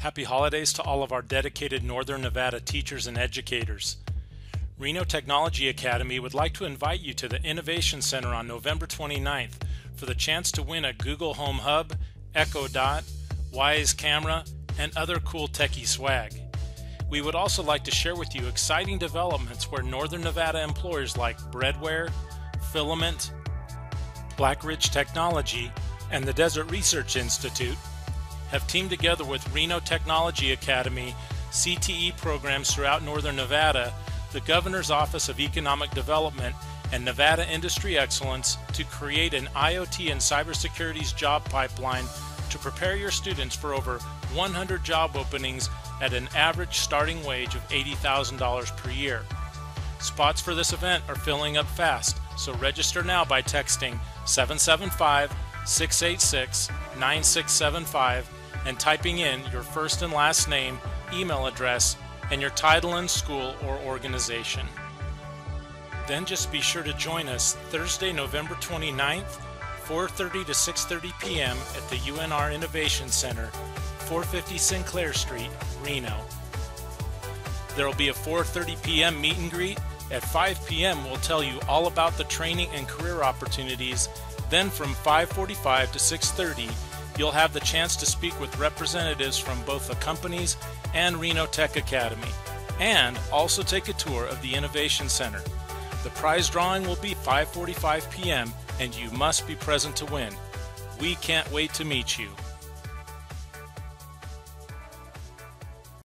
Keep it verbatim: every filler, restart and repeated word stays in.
Happy holidays to all of our dedicated Northern Nevada teachers and educators. Reno Technology Academy would like to invite you to the Innovation Center on November twenty-ninth for the chance to win a Google Home Hub, Echo Dot, Wise Camera, and other cool techie swag. We would also like to share with you exciting developments where Northern Nevada employers like Breadware, Filament, Black Ridge Technology, and the Desert Research Institute have teamed together with Reno Technology Academy C T E programs throughout Northern Nevada, the Governor's Office of Economic Development, and Nevada Industry Excellence to create an IoT and cybersecurity's job pipeline to prepare your students for over one hundred job openings at an average starting wage of eighty thousand dollars per year. Spots for this event are filling up fast, so register now by texting seven seven five, six eight six, nine six seven five and typing in your first and last name, email address, and your title in school or organization. Then just be sure to join us Thursday, November twenty-ninth, four thirty to six thirty p m at the U N R Innovation Center, four fifty Sinclair Street, Reno. There will be a four thirty p m meet and greet. At five p m we'll tell you all about the training and career opportunities. Then from five forty-five to six thirty, you'll have the chance to speak with representatives from both the companies and Reno Tech Academy, and also take a tour of the Innovation Center. The prize drawing will be five forty-five p m and you must be present to win. We can't wait to meet you.